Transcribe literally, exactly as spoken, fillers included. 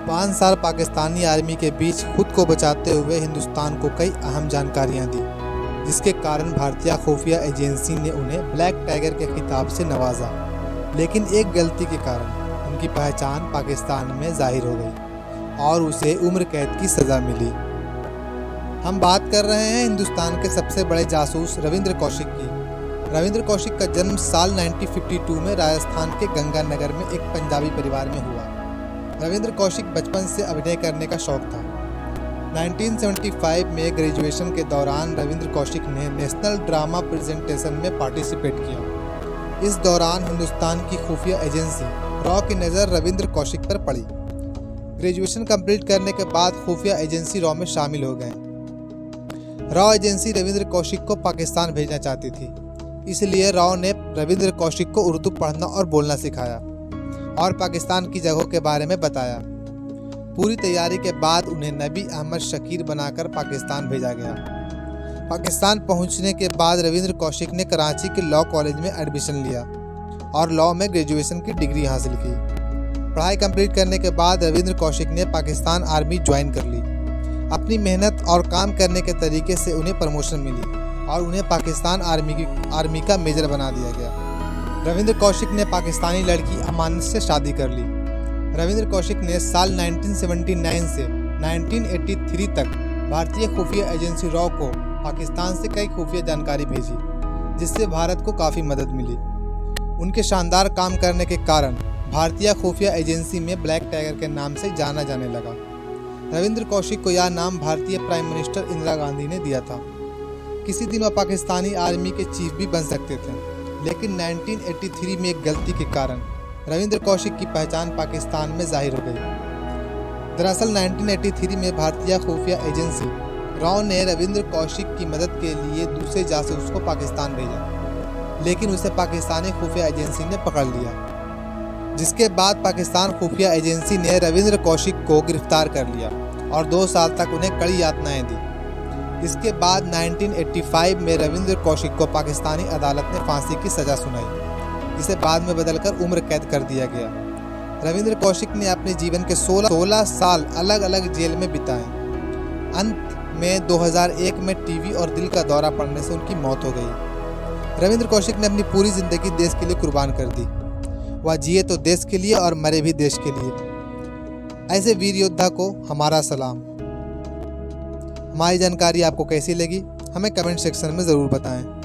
पाँच साल पाकिस्तानी आर्मी के बीच खुद को बचाते हुए हिंदुस्तान को कई अहम जानकारियां दी, जिसके कारण भारतीय खुफिया एजेंसी ने उन्हें ब्लैक टाइगर के खिताब से नवाजा। लेकिन एक गलती के कारण उनकी पहचान पाकिस्तान में जाहिर हो गई और उसे उम्र कैद की सज़ा मिली। हम बात कर रहे हैं हिंदुस्तान के सबसे बड़े जासूस रविंद्र कौशिक की। रविंद्र कौशिक का जन्म साल उन्नीस सौ बावन में राजस्थान के गंगानगर में एक पंजाबी परिवार में हुआ। रविंद्र कौशिक बचपन से अभिनय करने का शौक था। उन्नीस सौ पचहत्तर में ग्रेजुएशन के दौरान रविंद्र कौशिक ने नेशनल ड्रामा प्रेजेंटेशन में पार्टिसिपेट किया। इस दौरान हिंदुस्तान की खुफिया एजेंसी रॉ की नज़र रविंद्र कौशिक पर पड़ी। ग्रेजुएशन कंप्लीट करने के बाद खुफिया एजेंसी रॉ में शामिल हो गए। रॉ एजेंसी रविंद्र कौशिक को पाकिस्तान भेजना चाहती थी, इसलिए रॉ ने रविंद्र कौशिक को उर्दू पढ़ना और बोलना सिखाया और पाकिस्तान की जगहों के बारे में बताया। पूरी तैयारी के बाद उन्हें नबी अहमद शकीर बनाकर पाकिस्तान भेजा गया। पाकिस्तान पहुंचने के बाद रविंद्र कौशिक ने कराची के लॉ कॉलेज में एडमिशन लिया और लॉ में ग्रेजुएशन की डिग्री हासिल की। पढ़ाई कंप्लीट करने के बाद रविंद्र कौशिक ने पाकिस्तान आर्मी ज्वाइन कर ली। अपनी मेहनत और काम करने के तरीके से उन्हें प्रमोशन मिली और उन्हें पाकिस्तान आर्मी की आर्मी का मेजर बना दिया गया। रविंद्र कौशिक ने पाकिस्तानी लड़की अमानत से शादी कर ली। रविंद्र कौशिक ने साल उन्नीस सौ उन्यासी से उन्नीस सौ तिरासी तक भारतीय खुफिया एजेंसी रॉ को पाकिस्तान से कई खुफिया जानकारी भेजी, जिससे भारत को काफ़ी मदद मिली। उनके शानदार काम करने के कारण भारतीय खुफिया एजेंसी में ब्लैक टाइगर के नाम से जाना जाने लगा। रविंद्र कौशिक को यह नाम भारतीय प्राइम मिनिस्टर इंदिरा गांधी ने दिया था। किसी दिन वह पाकिस्तानी आर्मी के चीफ भी बन सकते थे, लेकिन उन्नीस सौ तिरासी में एक गलती के कारण रविंद्र कौशिक की पहचान पाकिस्तान में जाहिर हो गई। दरअसल उन्नीस सौ तिरासी में भारतीय खुफिया एजेंसी रॉ ने रविंद्र कौशिक की मदद के लिए दूसरे जासूस को पाकिस्तान भेजा, लेकिन उसे पाकिस्तानी खुफिया एजेंसी ने पकड़ लिया, जिसके बाद पाकिस्तान खुफिया एजेंसी ने रविंद्र कौशिक को गिरफ्तार कर लिया और दो साल तक उन्हें कड़ी यातनाएं दी। इसके बाद उन्नीस सौ पचासी में रविंद्र कौशिक को पाकिस्तानी अदालत ने फांसी की सज़ा सुनाई, जिसे बाद में बदलकर उम्र कैद कर दिया गया। रविंद्र कौशिक ने अपने जीवन के सोलह साल अलग अलग जेल में बिताए। अंत में दो हज़ार एक में टीबी और दिल का दौरा पड़ने से उनकी मौत हो गई। रविंद्र कौशिक ने अपनी पूरी ज़िंदगी देश के लिए कुर्बान कर दी। वह जिए तो देश के लिए और मरे भी देश के लिए। ऐसे वीर योद्धा को हमारा सलाम। हमारी जानकारी आपको कैसी लगी, हमें कमेंट सेक्शन में ज़रूर बताएं।